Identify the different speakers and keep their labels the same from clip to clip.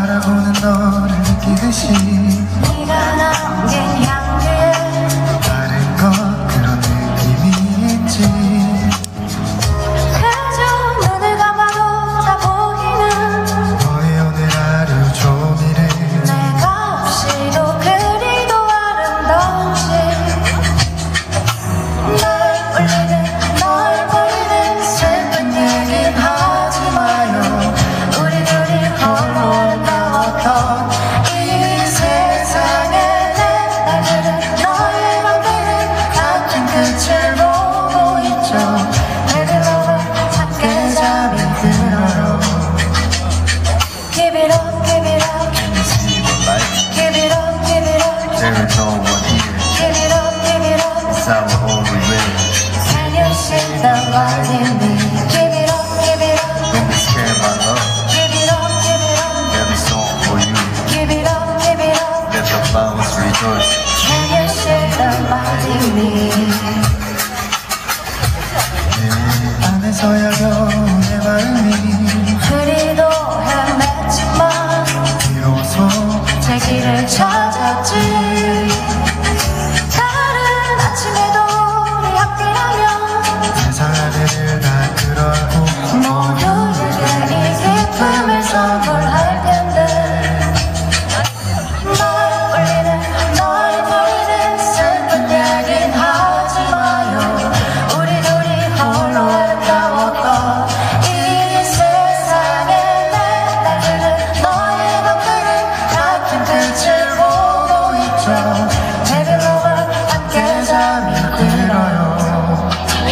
Speaker 1: 바라보는 너를 느끼듯이
Speaker 2: 네가 남긴 향기에
Speaker 1: 다른 것 그런 느낌이 있지.
Speaker 2: 그저 눈을 감아도 다 보이는
Speaker 1: 너의 오늘 하루 종일을
Speaker 2: 내가 없이도 그리도 아름다운지 널 울리는 널 보이는 슬픈 얘긴 하지 마요. 우리 둘이 홀로 아름다웠던 이 세상에 내 날들은 너의 맘들은 같은 끝을 보고 있죠. Baby lover 함께 잠이 들어요. Give it up, give it up,
Speaker 1: Can you see the light?
Speaker 2: give it up, give it up,
Speaker 1: There is no one here.
Speaker 2: give it up, give it up.
Speaker 1: It's our only way.
Speaker 2: Can you see the light in me? Give it up, give it up,
Speaker 1: Don't be scared, my love.
Speaker 2: give it up, give it up,
Speaker 1: Every song for you.
Speaker 2: give it up, give it up.
Speaker 1: Let the flowers rejoice.
Speaker 2: Can you see the light in me?
Speaker 1: 내 안에서야 겨우 내 마음이
Speaker 2: 그리도 헤맸지만
Speaker 1: 비로소
Speaker 2: 제 길을 찾았지. 다른 아침에도 우리 함께라면
Speaker 1: 세상 하늘을 다 끌어안고
Speaker 2: 모두에게 이 기쁨을 선물할 텐데 널 울리는 널 보이는 슬픈 얘긴 하지 마요. 우리 둘이 홀로 아름다웠던 이 세상에 내 날들은 너의 맘들은 같은 빛을 보고 있죠. Baby lover 함께 잠이 들어요.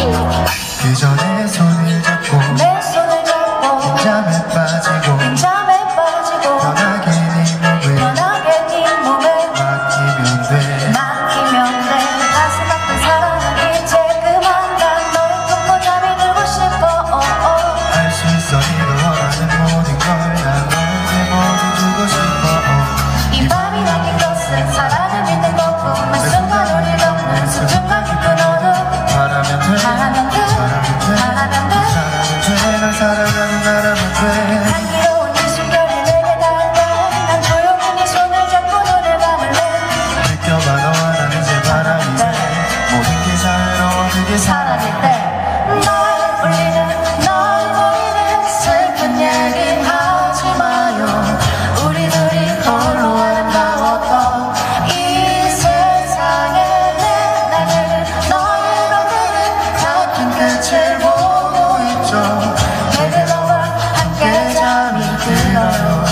Speaker 1: 그 전에 손을 잡고
Speaker 2: 내 손을 잡고
Speaker 1: 잠에 빠지고
Speaker 2: 잠에 빠지고
Speaker 1: 편하게 네 몸을
Speaker 2: 편하게 네 몸에
Speaker 1: 맡기면 돼.
Speaker 2: 맡기면 돼. 가슴 아픈 사랑은 이제 그만. 난 너를 품고 잠이 들고 싶어.
Speaker 1: 알 수 있어 네가 원하는 모든 걸 난 너에게 모두 주고 싶어.
Speaker 2: 이 밤이 남긴 것은 사랑을 믿는 거고 매 순간 우리 덮는 소중한 깊은 어둠.
Speaker 1: 바라면 돼
Speaker 2: 바라면 돼
Speaker 1: 바라면 돼
Speaker 2: 바라면 돼
Speaker 1: 사랑은 돼널 사랑하는 나라면 돼.
Speaker 2: 향기로운 이 숨결이 내게 닿을 때난 조용히 네 손을 잡고 눈을 감을래.
Speaker 1: 느껴봐 너와 난 이제 바람이 돼. 모든 게 자유로워 그게
Speaker 2: 사라질 때 널 울리는 널 보이는 슬픈 얘긴 하지 마요. 우리 둘이 홀로 아름다웠던 이 세상에 내 날들은 너의 맘들은 같은 끝을 보고 있죠. Baby lover 함께 잠이 들어요.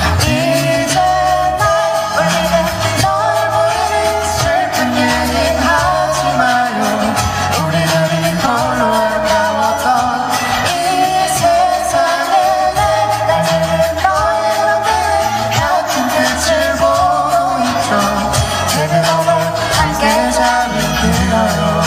Speaker 2: 이제 날 울리는 널 보이는 슬픈 얘긴 하지 마요. 우리 둘이 홀로 아름다웠던 이 세상에 내 날들은 너의 맘들은 같은 끝을 보고 있죠. Baby lover 함께 잠이 들어요.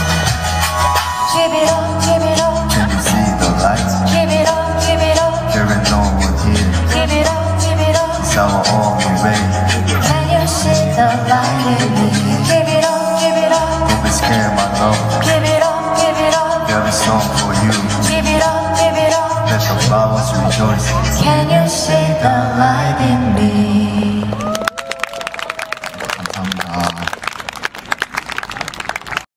Speaker 2: Give it up, give it up,
Speaker 1: Can you see the light?
Speaker 2: give it up, give it up,
Speaker 1: There is no one here.
Speaker 2: give it up, give it up.
Speaker 1: It's our only way.
Speaker 2: Can you see the light in me? Give it up, give it up,
Speaker 1: Don't be scared, my love.
Speaker 2: give it up, give it up,
Speaker 1: Every song for you.
Speaker 2: give it up, give it up.
Speaker 1: Let the flowers rejoice.
Speaker 2: Can you see the light in me?